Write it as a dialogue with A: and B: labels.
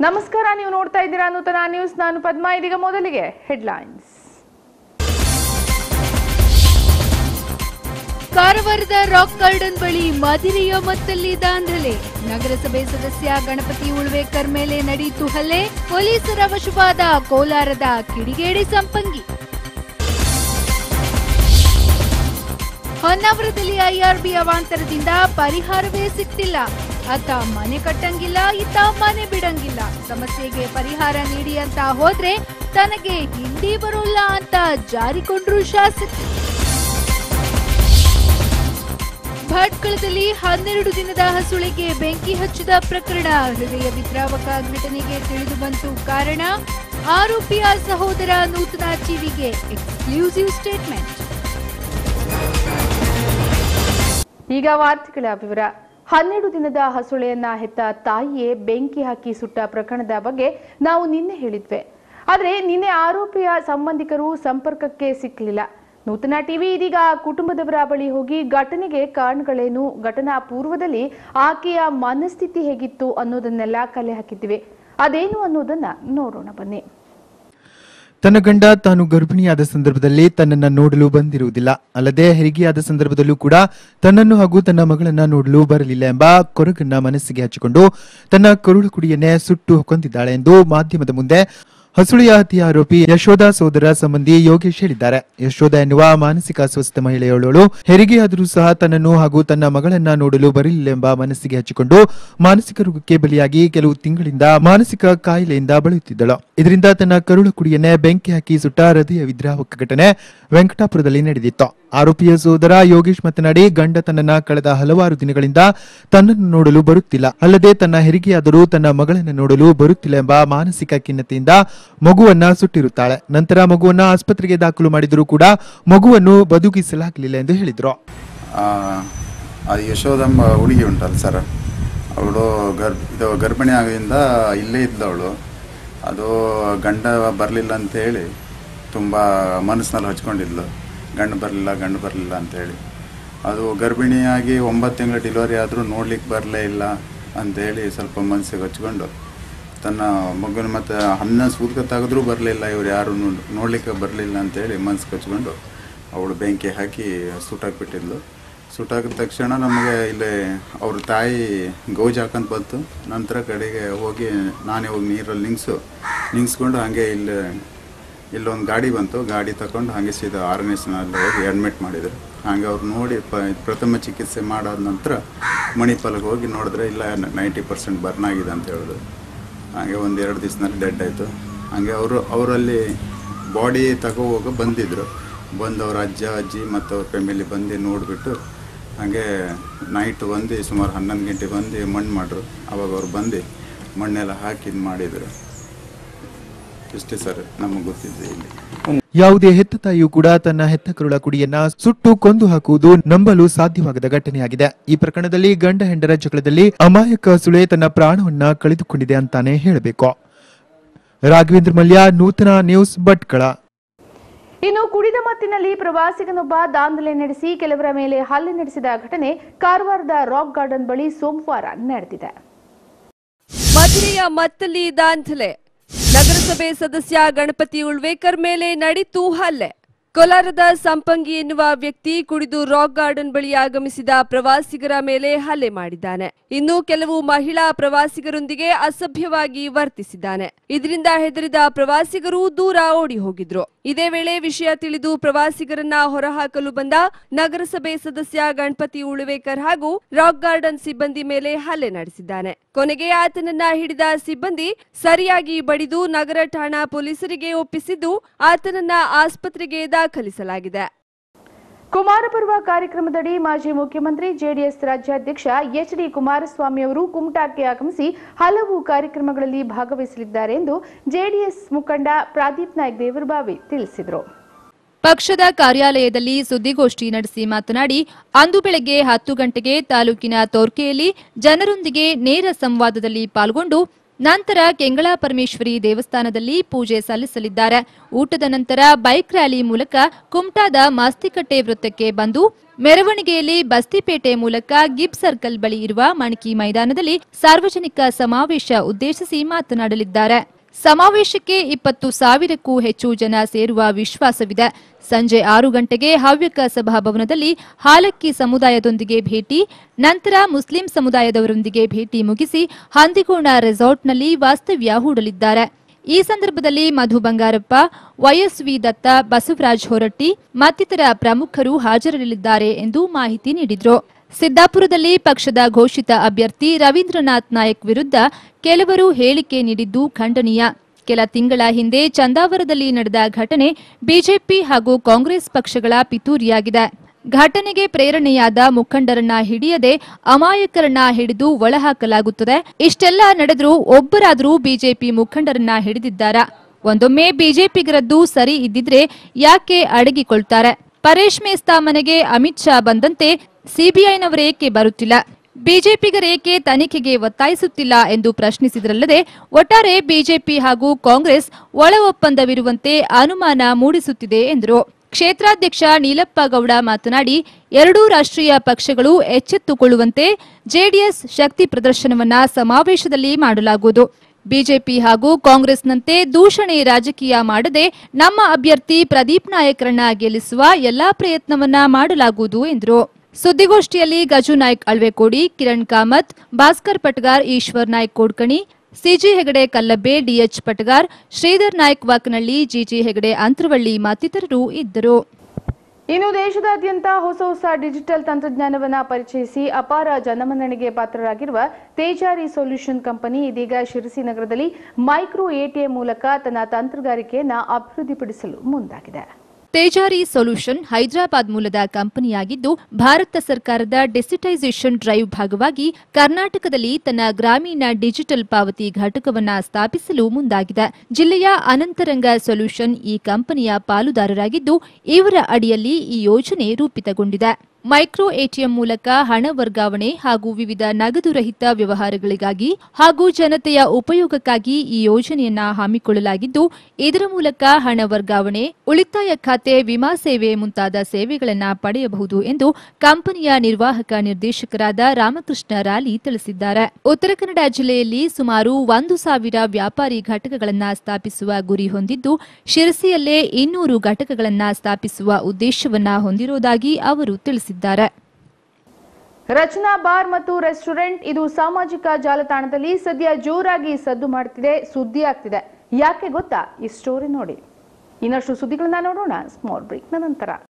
A: ನಮಸ್ಕಾರ, ನೀವು ನೋಡ್ತಾ ಇದ್ದೀರಾ ನೂತನ ನ್ಯೂಸ್. ನಾನು ಪದ್ಮಾ. ಇದೀಗ ಮೊದಲಿಗೆ ಹೆಡ್ಲೈನ್ಸ್.
B: ಕಾರವಾರದ ರಾಕ್ ಗಾರ್ಡನ್ ಬಳಿ ಮದಿರೆಯ ಮತ್ತಲ್ಲಿ ದಾಂಧಲೆ. ನಗರಸಭೆ ಸದಸ್ಯ ಗಣಪತಿ ಉಳ್ವೇಕರ್ ಮೇಲೆ ನಡೆಯಿತು ಹಲ್ಲೆ. ಪೊಲೀಸರ ವಶವಾದ ಕೋಲಾರದ ಕಿಡಿಗೇಡಿ ಸಂಪಂಗಿ. ಹೊನ್ನಾವರದಲ್ಲಿ ಐಆರ್ಬಿ ಅವಾಂತರದಿಂದ ಪರಿಹಾರವೇ ಸಿಗ್ತಿಲ್ಲ. ಆತ ಮನೆ ಕಟ್ಟಂಗಿಲ್ಲ, ಇತ್ತ ಮನೆ ಬಿಡಂಗಿಲ್ಲ. ಸಮಸ್ಯೆಗೆ ಪರಿಹಾರ ನೀಡಿ ಅಂತ ಹೋದ್ರೆ ತನಗೆ ಹಿಂದಿ ಬರೋಲ್ಲ ಅಂತ ಜಾರಿಕೊಂಡ್ರು ಶಾಸಕ. ಭಟ್ಕಳದಲ್ಲಿ 12 ದಿನದ ಹಸುಳೆಗೆ ಬೆಂಕಿ ಹಚ್ಚಿದ ಪ್ರಕರಣ. ಹೃದಯ ವಿದ್ರಾವಕ ಘಟನೆಗೆ ತಿಳಿದು ಬಂತು ಕಾರಣ. ಆರೋಪಿಯ ಸಹೋದರ ನೂತನ ಟಿವಿಗೆ ಎಕ್ಸ್ಕ್ಲೂಸಿವ್ ಸ್ಟೇಟ್ಮೆಂಟ್.
A: ಈಗ ವಾರ್ತೆಗಳ ವಿವರ. 12 ದಿನದ ಹಸುಳೆಯನ್ನ ಹೆತ್ತ ತಾಯಿಯೇ ಬೆಂಕಿ ಹಾಕಿ ಸುಟ್ಟ ಪ್ರಕರಣದ ಬಗ್ಗೆ ನಾವು ನಿನ್ನೆ ಹೇಳಿದ್ವಿ. ಆದರೆ ನಿನ್ನೆ ಆರೋಪಿಯ ಸಂಬಂಧಿಕರು ಸಂಪರ್ಕಕ್ಕೆ ಸಿಕ್ಕಲಿಲ್ಲ. ನೂತನ ಟಿವಿ ಇದೀಗ ಕುಟುಂಬದವರ ಬಳಿ ಹೋಗಿ ಘಟನೆಗೆ ಕಾರಣಗಳೇನು, ಘಟನಾ ಪೂರ್ವದಲ್ಲಿ ಆಕೆಯ ಮನಸ್ಥಿತಿ ಹೇಗಿತ್ತು ಅನ್ನೋದನ್ನೆಲ್ಲ ಕಲೆ ಹಾಕಿದ್ದೀವಿ. ಅದೇನು ಅನ್ನೋದನ್ನ ನೋಡೋಣ ಬನ್ನಿ.
C: ತನ್ನ ಗಂಡ ತಾನು ಗರ್ಭಿಣಿಯಾದ ಸಂದರ್ಭದಲ್ಲಿ ತನ್ನನ್ನು ನೋಡಲು ಬಂದಿರುವುದಿಲ್ಲ, ಅಲ್ಲದೆ ಹೆರಿಗೆಯಾದ ಸಂದರ್ಭದಲ್ಲೂ ಕೂಡ ತನ್ನನ್ನು ಹಾಗೂ ತನ್ನ ಮಗಳನ್ನ ನೋಡಲು ಬರಲಿಲ್ಲ ಎಂಬ ಕೊರಗನ್ನ ಮನಸ್ಸಿಗೆ ಹಚ್ಚಿಕೊಂಡು ತನ್ನ ಕರುಳು ಕುಡಿಯನ್ನೇ ಸುಟ್ಟು ಕೊಂದಿದ್ದಾಳೆ ಎಂದು ಮಾಧ್ಯಮದ ಮುಂದೆ ಹಸುಳೆಯ ಹತ್ಯೆ ಆರೋಪಿ ಯಶೋಧ ಸೋದರ ಸಂಬಂಧಿ ಯೋಗೇಶ್ ಹೇಳಿದ್ದಾರೆ. ಯಶೋಧ ಎನ್ನುವ ಮಾನಸಿಕ ಅಸ್ವಸ್ಥ ಮಹಿಳೆಯವಳು ಹೆರಿಗೆಯಾದರೂ ಸಹ ತನ್ನನ್ನು ಹಾಗೂ ತನ್ನ ಮಗಳನ್ನ ನೋಡಲು ಬರಲಿಲ್ಲ ಎಂಬ ಮನಸ್ಸಿಗೆ ಹಚ್ಚಿಕೊಂಡು ಮಾನಸಿಕ ರೋಗಕ್ಕೆ ಬಲಿಯಾಗಿ ಕೆಲವು ತಿಂಗಳಿಂದ ಮಾನಸಿಕ ಕಾಯಿಲೆಯಿಂದ ಬಳಲುತ್ತಿದ್ದಳು. ಇದರಿಂದ ತನ್ನ ಕರುಳ ಕುಡಿಯನ್ನೇ ಬೆಂಕಿ ಹಾಕಿ ಸುಟ್ಟ ಹೃದಯ ವಿದ್ರಾವಕ ಘಟನೆ ವೆಂಕಟಾಪುರದಲ್ಲಿ ನಡೆದಿತ್ತು. ಆರೋಪಿಯ ಸೋದರ ಯೋಗೇಶ್ ಮಾತನಾಡಿ, ಗಂಡ ತನ್ನನ್ನ ಕಳೆದ ಹಲವಾರು ದಿನಗಳಿಂದ ತನ್ನನ್ನು ನೋಡಲು ಬರುತ್ತಿಲ್ಲ, ಅಲ್ಲದೆ ತನ್ನ ಹೆರಿಗೆಯಾದರೂ ತನ್ನ ಮಗಳನ್ನ ನೋಡಲು ಬರುತ್ತಿಲ್ಲ ಎಂಬ ಮಾನಸಿಕ ಖಿನ್ನತೆಯಿಂದ ಮಗುವನ್ನ ಸುಟ್ಟಿರುತ್ತಾಳೆ. ನಂತರ ಮಗುವನ್ನ ಆಸ್ಪತ್ರೆಗೆ ದಾಖಲು ಮಾಡಿದರೂ ಕೂಡ ಮಗುವನ್ನು ಬದುಕಿಸಲಾಗಲಿಲ್ಲ ಎಂದು ಹೇಳಿದ್ರು.
D: ಯಶೋದಮ್ಮ ಹುಡುಗಿ ಉಂಟಲ್ಲ ಸರ್, ಅವಳು ಗರ್ಭಿಣಿ ಆಗಿಂದ ಇಲ್ಲೇ ಇದ್ದವಳು. ಅದು ಗಂಡ ಬರಲಿಲ್ಲ ಅಂತ ಹೇಳಿ ತುಂಬ ಮನಸ್ಸಿನಲ್ಲಿ ಹಚ್ಕೊಂಡಿದ್ಲು. ಗಂಡು ಬರಲಿಲ್ಲ ಅಂತೇಳಿ. ಅದು ಗರ್ಭಿಣಿಯಾಗಿ 9 ತಿಂಗಳ ಡೆಲಿವರಿ ಆದರೂ ನೋಡ್ಲಿಕ್ಕೆ ಬರಲೇ ಇಲ್ಲ ಅಂಥೇಳಿ ಸ್ವಲ್ಪ ಮನಸ್ಸಿಗೆ ಹಚ್ಕೊಂಡು ತನ್ನ ಮಗುನ ಮತ್ತು ಅನ್ನ ಸೂದ್ಕ ತೆಗೆದ್ರೂ ಬರಲಿಲ್ಲ, ಇವ್ರು ಯಾರು ನೋಡ್ಲಿಕ್ಕೆ ಬರಲಿಲ್ಲ ಅಂತೇಳಿ ಮನಸ್ಸಿಗೆ ಹಚ್ಕೊಂಡು ಅವಳು ಬೆಂಕಿ ಹಾಕಿ ಸುಟ್ಟಾಕ್ಬಿಟ್ಟಿದ್ಲು. ಸುಟ್ಟಾಕಿದ ತಕ್ಷಣ ನಮಗೆ ಇಲ್ಲಿ ಅವ್ರ ತಾಯಿ ಗೌಜ್ ಹಾಕಂತ ಬಂತು. ನಂತರ ಕಡೆಗೆ ಹೋಗಿ ನಾನೇ ಹೋಗಿ ನೀರಲ್ಲಿ ನಿಂಗಿಸ್ಕೊಂಡು ಹಾಗೆ ಇಲ್ಲೊಂದು ಗಾಡಿ ಬಂತು. ಗಾಡಿ ತಗೊಂಡು ಹಾಗೆ ಸೀದಾ RNSನಲ್ಲಿ ಹೋಗಿ ಅಡ್ಮಿಟ್ ಮಾಡಿದರು. ಹಾಗೆ ಅವ್ರು ನೋಡಿ ಪ್ರಥಮ ಚಿಕಿತ್ಸೆ ಮಾಡಾದ ನಂತರ ಮಣಿಪಾಲಿಗೆ ಹೋಗಿ ನೋಡಿದ್ರೆ ಇಲ್ಲ 90% ಬರ್ನ್ ಆಗಿದೆ ಅಂತ ಹೇಳಿದ್ರು. ಹಾಗೆ 1-2 ದಿವಸದಲ್ಲಿ ಡೆಡ್ ಆಯಿತು. ಹಾಗೆ ಅವರಲ್ಲಿ ಬಾಡಿ ತಗೋವಾಗ ಬಂದಿದ್ದರು. ಬಂದು ಅವ್ರ ಅಜ್ಜಿ ಮತ್ತು ಅವ್ರ ಫ್ಯಾಮಿಲಿ ಬಂದು ನೋಡಿಬಿಟ್ಟು ಹಾಗೆ ನೈಟ್ ಬಂದು ಸುಮಾರು 11 ಗಂಟೆ ಬಂದು ಮಣ್ಣು ಮಾಡ್ರು. ಅವಾಗ ಅವ್ರು ಬಂದು ಮಣ್ಣೆಲ್ಲ ಹಾಕಿ ಇದು ಮಾಡಿದರು. ಇಷ್ಟೇ ಸರ್ ನಮಗೆ ಗೊತ್ತಿದೆ. ಇಲ್ಲಿ
C: ಯಾವುದೇ ಹೆತ್ತ ತಾಯಿಯೂ ಕೂಡ ತನ್ನ ಹೆತ್ತ ಕರುಳ ಕುಡಿಯನ್ನ ಸುಟ್ಟು ಕೊಂದು ಹಾಕುವುದು ನಂಬಲು ಸಾಧ್ಯವಾಗದ ಘಟನೆಯಾಗಿದೆ. ಈ ಪ್ರಕರಣದಲ್ಲಿ ಗಂಡ ಹೆಂಡರ ಜಗಳದಲ್ಲಿ ಅಮಾಯಕ ಸುಳೆ ತನ್ನ ಪ್ರಾಣವನ್ನ ಕಳೆದುಕೊಂಡಿದೆ ಅಂತಾನೆ ಹೇಳಬೇಕು. ರಾಘವೇಂದ್ರ ಮಲ್ಯ, ನೂತನ ನ್ಯೂಸ್, ಭಟ್ಕಳ.
A: ಇನ್ನು ಕುಡಿದ ಮತ್ತಿನಲ್ಲಿ ಪ್ರವಾಸಿಗನೊಬ್ಬ ದಾಂಧಲೆ ನಡೆಸಿ ಕೆಲವರ ಮೇಲೆ ಹಲ್ಲೆ ನಡೆಸಿದ ಘಟನೆ ಕಾರವಾರದ ರಾಕ್ ಗಾರ್ಡನ್ ಬಳಿ ಸೋಮವಾರ ನಡೆದಿದೆ.
B: ಮದಿರೆಯ ಮತ್ತಲ್ಲಿ ದಾಂಧಲೆ. ನಗರಸಭೆ ಸದಸ್ಯ ಗಣಪತಿ ಉಳ್ವೇಕರ್ ಮೇಲೆ ನಡೆಯಿತು ಹಲ್ಲೆ. ಕೋಲಾರದ ಸಂಪಂಗಿ ಎನ್ನುವ ವ್ಯಕ್ತಿ ಕುಡಿದು ರಾಕ್ ಗಾರ್ಡನ್ ಬಳಿ ಆಗಮಿಸಿದ ಪ್ರವಾಸಿಗರ ಮೇಲೆ ಹಲ್ಲೆ ಮಾಡಿದ್ದಾನೆ. ಇನ್ನು ಕೆಲವು ಮಹಿಳಾ ಪ್ರವಾಸಿಗರೊಂದಿಗೆ ಅಸಭ್ಯವಾಗಿ ವರ್ತಿಸಿದ್ದಾನೆ. ಇದರಿಂದ ಹೆದರಿದ ಪ್ರವಾಸಿಗರು ದೂರ ಓಡಿ ಹೋಗಿದ್ರು. ಇದೇ ವೇಳೆ ವಿಷಯ ತಿಳಿದು ಪ್ರವಾಸಿಗರನ್ನ ಹೊರಹಾಕಲು ಬಂದ ನಗರಸಭೆ ಸದಸ್ಯ ಗಣಪತಿ ಉಳ್ವೇಕರ್ ಹಾಗೂ ರಾಕ್ ಗಾರ್ಡನ್ ಸಿಬ್ಬಂದಿ ಮೇಲೆ ಹಲ್ಲೆ ನಡೆಸಿದ್ದಾನೆ. ಕೊನೆಗೆ ಆತನನ್ನ ಹಿಡಿದ ಸಿಬ್ಬಂದಿ ಸರಿಯಾಗಿ ಬಡಿದು ನಗರ ಠಾಣಾ ಪೊಲೀಸರಿಗೆ ಒಪ್ಪಿಸಿದ್ದು ಆತನನ್ನ ಆಸ್ಪತ್ರೆಗೆ ದಾಖಲಿಸಲಾಗಿದೆ.
A: ಕುಮಾರಪರ್ವ ಕಾರ್ಯಕ್ರಮದಡಿ ಮಾಜಿ ಮುಖ್ಯಮಂತ್ರಿ ಜೆಡಿಎಸ್ ರಾಜ್ಯಾಧ್ಯಕ್ಷ HD ಕುಮಾರಸ್ವಾಮಿ ಅವರು ಕುಮಟಾಕ್ಕೆ ಆಗಮಿಸಿ ಹಲವು ಕಾರ್ಯಕ್ರಮಗಳಲ್ಲಿ ಭಾಗವಹಿಸಲಿದ್ದಾರೆ ಎಂದು ಜೆಡಿಎಸ್ ಮುಖಂಡ ಪ್ರದೀಪ್ ನಾಯ್ಕ್ ದೇವರಬಾವಿ ತಿಳಿಸಿದರು.
B: ಪಕ್ಷದ ಕಾರ್ಯಾಲಯದಲ್ಲಿ ಸುದ್ದಿಗೋಷ್ಠಿ ನಡೆಸಿ ಮಾತನಾಡಿ, ಅಂದು ಬೆಳಗ್ಗೆ 10 ಗಂಟೆಗೆ ತಾಲೂಕಿನ ತೋರ್ಕೆಯಲ್ಲಿ ಜನರೊಂದಿಗೆ ನೇರ ಸಂವಾದದಲ್ಲಿ ಪಾಲ್ಗೊಂಡು
E: ನಂತರ ಕೆಂಗಳ ಪರಮೇಶ್ವರಿ ದೇವಸ್ಥಾನದಲ್ಲಿ ಪೂಜೆ ಸಲ್ಲಿಸಲಿದ್ದಾರೆ. ಊಟದ ನಂತರ ಬೈಕ್ ರ್ಯಾಲಿ ಮೂಲಕ ಕುಮಟಾದ ಮಾಸ್ತಿಕಟ್ಟೆ ವೃತ್ತಕ್ಕೆ ಬಂದು ಮೆರವಣಿಗೆಯಲ್ಲಿ ಬಸ್ತಿಪೇಟೆ ಮೂಲಕ ಗಿಬ್ ಸರ್ಕಲ್ ಬಳಿ ಇರುವ ಮಣಕಿ ಮೈದಾನದಲ್ಲಿ ಸಾರ್ವಜನಿಕ ಸಮಾವೇಶ ಉದ್ದೇಶಿಸಿ ಮಾತನಾಡಲಿದ್ದಾರೆ. ಸಮಾವೇಶಕ್ಕೆ 20,000ಕ್ಕೂ ಹೆಚ್ಚು ಜನ ಸೇರುವ ವಿಶ್ವಾಸವಿದೆ. ಸಂಜೆ 6 ಗಂಟೆಗೆ ಹವ್ಯಕ ಸಭಾಭವನದಲ್ಲಿ ಹಾಲಕ್ಕಿ ಸಮುದಾಯದೊಂದಿಗೆ ಭೇಟಿ, ನಂತರ ಮುಸ್ಲಿಂ ಸಮುದಾಯದವರೊಂದಿಗೆ ಭೇಟಿ ಮುಗಿಸಿ ಹಂದಿಗೋಣ ರೆಸಾರ್ಟ್ನಲ್ಲಿ ವಾಸ್ತವ್ಯ ಹೂಡಲಿದ್ದಾರೆ. ಈ ಸಂದರ್ಭದಲ್ಲಿ ಮಧು ಬಂಗಾರಪ್ಪ, ವೈಎಸ್ವಿ ದತ್ತ, ಬಸವರಾಜ್ ಹೊರಟ್ಟಿ ಮತ್ತಿತರ ಪ್ರಮುಖರು ಹಾಜರಿರಲಿದ್ದಾರೆ ಎಂದು ಮಾಹಿತಿ ನೀಡಿದರು. ಸಿದ್ದಾಪುರದಲ್ಲಿ ಪಕ್ಷದ ಘೋಷಿತ ಅಭ್ಯರ್ಥಿ ರವೀಂದ್ರನಾಥ್ ನಾಯಕ್ ವಿರುದ್ಧ ಕೆಲವರು ಹೇಳಿಕೆ ನೀಡಿದ್ದು ಖಂಡನೀಯ. ಕೆಲ ತಿಂಗಳ ಹಿಂದೆ ಚಂದಾವರದಲ್ಲಿ ನಡೆದ ಘಟನೆ ಬಿಜೆಪಿ ಹಾಗೂ ಕಾಂಗ್ರೆಸ್ ಪಕ್ಷಗಳ ಪಿತೂರಿಯಾಗಿದೆ. ಘಟನೆಗೆ ಪ್ರೇರಣೆಯಾದ ಮುಖಂಡರನ್ನ ಹಿಡಿಯದೆ ಅಮಾಯಕರನ್ನ ಹಿಡಿದು ಒಳಹಾಕಲಾಗುತ್ತದೆ. ಇಷ್ಟೆಲ್ಲ ನಡೆದರೂ ಒಬ್ಬರಾದರೂ ಬಿಜೆಪಿ ಮುಖಂಡರನ್ನ ಹಿಡಿದಿದ್ದಾರಾ? ಒಂದೊಮ್ಮೆ ಬಿಜೆಪಿಗರದ್ದು ಸರಿ ಇದ್ದಿದ್ರೆ ಯಾಕೆ ಅಡಗಿಕೊಳ್ತಾರೆ? ಪರೇಶ್ ಮೇಸ್ತಾ ಮನೆಗೆ ಅಮಿತ್ ಶಾ ಬಂದಂತೆ ಸಿಬಿಐನವರೇಕೆ ಬರುತ್ತಿಲ್ಲ? ಬಿಜೆಪಿಗರೇಕೆ ತನಿಖೆಗೆ ಒತ್ತಾಯಿಸುತ್ತಿಲ್ಲ ಎಂದು ಪ್ರಶ್ನಿಸಿದರಲ್ಲದೆ ಒಟ್ಟಾರೆ ಬಿಜೆಪಿ ಹಾಗೂ ಕಾಂಗ್ರೆಸ್ ಒಳ ಒಪ್ಪಂದವಿರುವಂತೆ ಅನುಮಾನ ಮೂಡಿಸುತ್ತಿದೆ ಎಂದರು. ಕ್ಷೇತ್ರಾಧ್ಯಕ್ಷ ನೀಲಪ್ಪ ಗೌಡ ಮಾತನಾಡಿ, ಎರಡೂ ರಾಷ್ಟ್ರೀಯ ಪಕ್ಷಗಳು ಎಚ್ಚೆತ್ತುಕೊಳ್ಳುವಂತೆ ಜೆಡಿಎಸ್ ಶಕ್ತಿ ಪ್ರದರ್ಶನವನ್ನ ಸಮಾವೇಶದಲ್ಲಿ ಮಾಡಲಾಗುವುದು. ಬಿಜೆಪಿ ಹಾಗೂ ಕಾಂಗ್ರೆಸ್ನಂತೆ ದೂಷಣೆ ರಾಜಕೀಯ ಮಾಡದೆ ನಮ್ಮ ಅಭ್ಯರ್ಥಿ ಪ್ರದೀಪ್ ನಾಯಕ್ರನ್ನ ಗೆಲ್ಲಿಸುವ ಎಲ್ಲಾ ಪ್ರಯತ್ನವನ್ನ ಮಾಡಲಾಗುವುದು ಎಂದರು. ಸುದ್ದಿಗೋಷ್ಠಿಯಲ್ಲಿ ಗಜು ನಾಯ್ಕ್ ಅಳ್ವೆಕೋಡಿ, ಕಿರಣ್ ಕಾಮತ್, ಭಾಸ್ಕರ್ ಪಟ್ಗಾರ್, ಈಶ್ವರ್ ನಾಯ್ಕ್ ಕೋಡ್ಕಣಿ, ಸಿಜಿ ಹೆಗಡೆ ಕಲ್ಲಬ್ಬೆ, ಡಿಎಚ್ ಪಟ್ಗಾರ್, ಶ್ರೀಧರ್ ನಾಯ್ಕ್ ವಾಕನಹಳ್ಳಿ, ಜಿಜಿ ಹೆಗಡೆ ಅಂತರವಳ್ಳಿ ಮತ್ತಿತರರು ಇದ್ದರು.
A: ಇನ್ನು ದೇಶದಾದ್ಯಂತ ಹೊಸ ಡಿಜಿಟಲ್ ತಂತ್ರಜ್ಞಾನವನ್ನು ಪರಿಚಯಿಸಿ ಅಪಾರ ಜನಮನ್ನಣೆಗೆ ಪಾತ್ರರಾಗಿರುವ ತೇಜಾರಿ ಸೊಲ್ಯೂಷನ್ ಕಂಪನಿ ಇದೀಗ ಶಿರಸಿ ನಗರದಲ್ಲಿ ಮೈಕ್ರೋ ಎಟಿಎಂ ಮೂಲಕ ತನ್ನ ತಂತ್ರಗಾರಿಕೆಯನ್ನು ಅಭಿವೃದ್ಧಿಪಡಿಸಲು ಮುಂದಾಗಿದೆ.
E: ತೇಜಾರಿ ಸೊಲ್ಯೂಷನ್ ಹೈದರಾಬಾದ್ ಮೂಲದ ಕಂಪನಿಯಾಗಿದ್ದು, ಭಾರತ ಸರ್ಕಾರದ ಡಿಜಿಟೈಸೇಷನ್ ಡ್ರೈವ್ ಭಾಗವಾಗಿ ಕರ್ನಾಟಕದಲ್ಲಿ ತನ್ನ ಗ್ರಾಮೀಣ ಡಿಜಿಟಲ್ ಪಾವತಿ ಘಟಕವನ್ನು ಸ್ಥಾಪಿಸಲು ಮುಂದಾಗಿದೆ. ಜಿಲ್ಲೆಯ ಅನಂತರಂಗ ಸೊಲ್ಯೂಷನ್ ಈ ಕಂಪನಿಯ ಪಾಲುದಾರರಾಗಿದ್ದು, ಇವರ ಅಡಿಯಲ್ಲಿ ಈ ಯೋಜನೆ ರೂಪಿತಗೊಂಡಿದೆ. ಮೈಕ್ರೋ ಎಟಿಎಂ ಮೂಲಕ ಹಣ ವರ್ಗಾವಣೆ ಹಾಗೂ ವಿವಿಧ ನಗದು ರಹಿತ ವ್ಯವಹಾರಗಳಿಗಾಗಿ ಹಾಗೂ ಜನತೆಯ ಉಪಯೋಗಕ್ಕಾಗಿ ಈ ಯೋಜನೆಯನ್ನ ಹಮ್ಮಿಕೊಳ್ಳಲಾಗಿದ್ದು, ಇದರ ಮೂಲಕ ಹಣ ವರ್ಗಾವಣೆ, ಉಳಿತಾಯ ಖಾತೆ, ವಿಮಾ ಸೇವೆ ಮುಂತಾದ ಸೇವೆಗಳನ್ನು ಪಡೆಯಬಹುದು ಎಂದು ಕಂಪನಿಯ ನಿರ್ವಾಹಕ ನಿರ್ದೇಶಕರಾದ ರಾಮಕೃಷ್ಣ ರಾಲಿ ತಿಳಿಸಿದ್ದಾರೆ. ಉತ್ತರ ಕನ್ನಡ ಜಿಲ್ಲೆಯಲ್ಲಿ ಸುಮಾರು 1,000 ವ್ಯಾಪಾರಿ ಘಟಕಗಳನ್ನು ಸ್ಥಾಪಿಸುವ ಗುರಿ ಹೊಂದಿದ್ದು, ಶಿರಸಿಯಲ್ಲೇ 200 ಘಟಕಗಳನ್ನು ಸ್ಥಾಪಿಸುವ ಉದ್ದೇಶವನ್ನ ಹೊಂದಿರುವುದಾಗಿ ಅವರು ತಿಳಿಸಿದ್ದಾರೆ.
A: ರಚನಾ ಬಾರ್ ಮತ್ತು ರೆಸ್ಟೋರೆಂಟ್ ಇದು ಸಾಮಾಜಿಕ ಜಾಲತಾಣದಲ್ಲಿ ಸದ್ಯ ಜೋರಾಗಿ ಸದ್ದು ಮಾಡುತ್ತಿದೆ, ಸುದ್ದಿ ಆಗ್ತಿದೆ. ಯಾಕೆ ಗೊತ್ತಾ? ಈ ಸ್ಟೋರಿ ನೋಡಿ. ಇನ್ನಷ್ಟು ಸುದ್ದಿಗಳನ್ನ ನೋಡೋಣ ಸ್ಮಾಲ್ ಬ್ರೇಕ್ನ ನಂತರ.